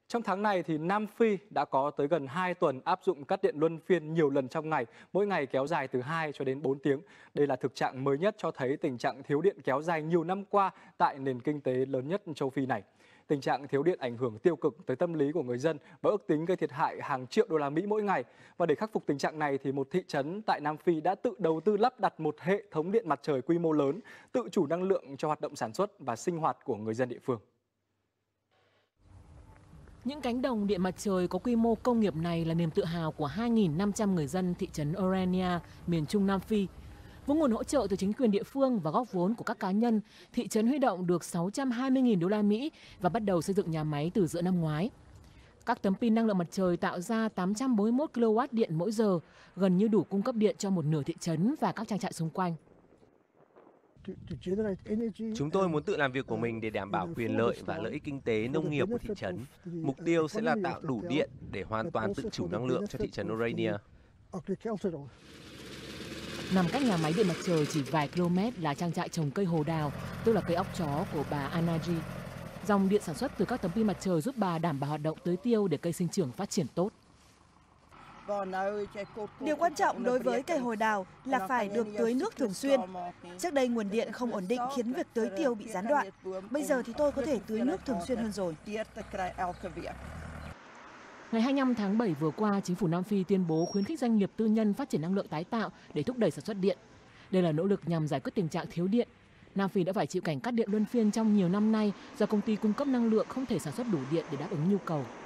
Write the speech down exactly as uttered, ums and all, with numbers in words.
Trong tháng này thì Nam Phi đã có tới gần hai tuần áp dụng cắt điện luân phiên nhiều lần trong ngày, mỗi ngày kéo dài từ hai cho đến bốn tiếng. Đây là thực trạng mới nhất cho thấy tình trạng thiếu điện kéo dài nhiều năm qua tại nền kinh tế lớn nhất châu Phi này. Tình trạng thiếu điện ảnh hưởng tiêu cực tới tâm lý của người dân và ước tính gây thiệt hại hàng triệu đô la Mỹ mỗi ngày. Và để khắc phục tình trạng này thì một thị trấn tại Nam Phi đã tự đầu tư lắp đặt một hệ thống điện mặt trời quy mô lớn, tự chủ năng lượng cho hoạt động sản xuất và sinh hoạt của người dân địa phương. Những cánh đồng điện mặt trời có quy mô công nghiệp này là niềm tự hào của hai nghìn năm trăm người dân thị trấn Orania, miền Trung Nam Phi. Với nguồn hỗ trợ từ chính quyền địa phương và góp vốn của các cá nhân, thị trấn huy động được sáu trăm hai mươi nghìn đô la Mỹ và bắt đầu xây dựng nhà máy từ giữa năm ngoái. Các tấm pin năng lượng mặt trời tạo ra tám trăm bốn mươi mốt ki lô oát điện mỗi giờ, gần như đủ cung cấp điện cho một nửa thị trấn và các trang trại xung quanh. Chúng tôi muốn tự làm việc của mình để đảm bảo quyền lợi và lợi ích kinh tế nông nghiệp của thị trấn. Mục tiêu sẽ là tạo đủ điện để hoàn toàn tự chủ năng lượng cho thị trấn Orania. Nằm cách nhà máy điện mặt trời chỉ vài km là trang trại trồng cây hồ đào, tức là cây óc chó của bà Anaji. Dòng điện sản xuất từ các tấm pin mặt trời giúp bà đảm bảo hoạt động tưới tiêu để cây sinh trưởng phát triển tốt. Điều quan trọng đối với cây hồ đào là phải được tưới nước thường xuyên. Trước đây nguồn điện không ổn định khiến việc tưới tiêu bị gián đoạn. Bây giờ thì tôi có thể tưới nước thường xuyên hơn rồi. Ngày hai mươi lăm tháng bảy vừa qua, chính phủ Nam Phi tuyên bố khuyến khích doanh nghiệp tư nhân phát triển năng lượng tái tạo để thúc đẩy sản xuất điện. Đây là nỗ lực nhằm giải quyết tình trạng thiếu điện. Nam Phi đã phải chịu cảnh cắt điện luân phiên trong nhiều năm nay do công ty cung cấp năng lượng không thể sản xuất đủ điện để đáp ứng nhu cầu.